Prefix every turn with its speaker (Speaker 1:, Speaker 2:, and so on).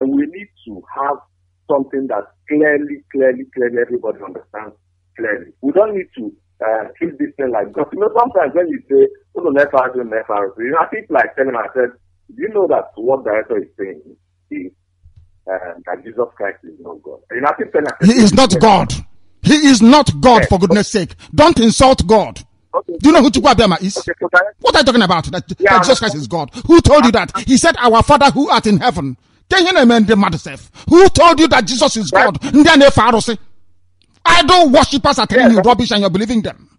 Speaker 1: we need to have something that clearly everybody understands clearly. We don't need to treat this thing like, because sometimes when you say, I think like telling myself, do you know that what the director is saying is that Jesus Christ is not God? I keep telling myself,
Speaker 2: he is not God. He is not God, for goodness sake. Don't insult God. Okay. Do you know who Chukwu Abiyama is? Okay, so what are you talking about? That Jesus Christ is God. Who told you that? He said, our Father who art in heaven. Who told you that Jesus is God? Idol worshippers are telling you rubbish and you're believing them.